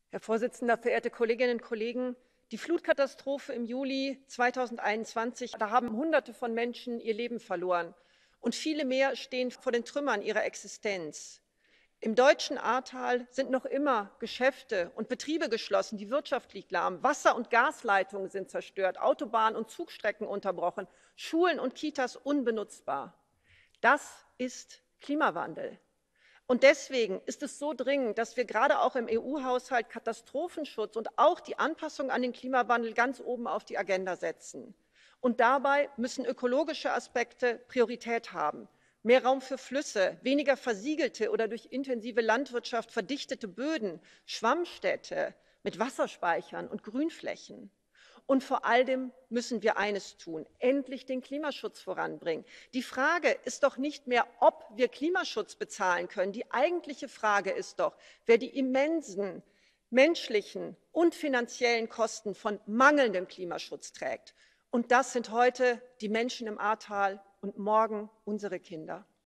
Herr Präsident, verehrte Kolleginnen und Kollegen! Die Flutkatastrophe im Juli 2021, da haben Hunderte von Menschen ihr Leben verloren, und viele mehr stehen vor den Trümmern ihrer Existenz. Im deutschen Ahrtal sind noch immer Geschäfte und Betriebe geschlossen, die Wirtschaft liegt lahm, Wasser- und Gasleitungen sind zerstört, Autobahnen und Zugstrecken unterbrochen, Schulen und Kitas unbenutzbar. Das ist Klimawandel. Und deswegen ist es so dringend, dass wir gerade auch im EU-Haushalt Katastrophenschutz und auch die Anpassung an den Klimawandel ganz oben auf die Agenda setzen. Und dabei müssen ökologische Aspekte Priorität haben. Mehr Raum für Flüsse, weniger versiegelte oder durch intensive Landwirtschaft verdichtete Böden, Schwammstädte mit Wasserspeichern und Grünflächen. Und vor allem müssen wir eines tun: endlich den Klimaschutz voranbringen. Die Frage ist doch nicht mehr, ob wir Klimaschutz bezahlen können. Die eigentliche Frage ist doch, wer die immensen menschlichen und finanziellen Kosten von mangelndem Klimaschutz trägt. Und das sind heute die Menschen im Ahrtal und morgen unsere Kinder.